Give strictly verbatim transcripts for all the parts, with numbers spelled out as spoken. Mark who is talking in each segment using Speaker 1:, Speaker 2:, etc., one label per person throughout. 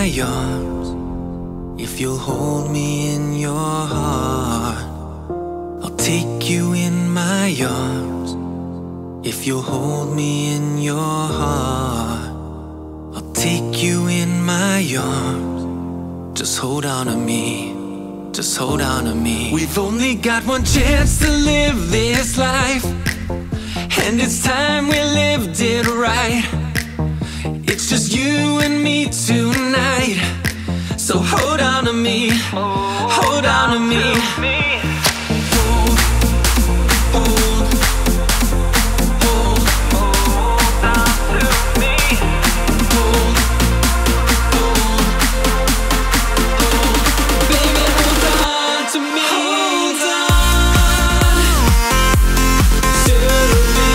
Speaker 1: my arms, if you'll hold me in your heart. I'll take you in my arms, if you'll hold me in your heart. I'll take you in my arms, just hold on to me, just hold on to me. We've only got one chance to live this life, and it's time we lived it right. It's just you and me tonight, so hold on to me, hold on to me. Hold, hold, hold, hold on to me. Hold, hold, hold, baby, hold on to me. Hold on to me.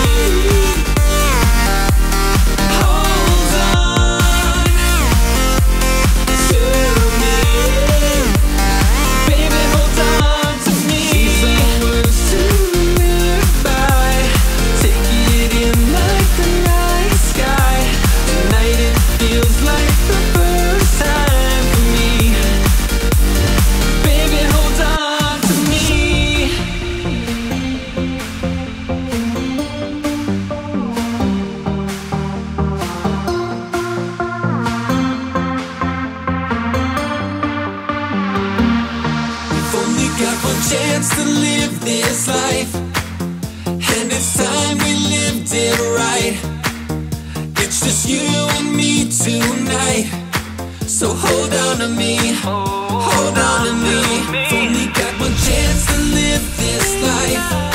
Speaker 1: Hold on to me. Baby, hold on to me. These are words to live by. Take it in like the night sky. Tonight it feels like the first time for me. Baby, hold on to me. We've only got one chance to live this life, and it's time we lived it right. It's just you and me tonight, so hold on to me, hold on to me. We've only got one chance to live this life,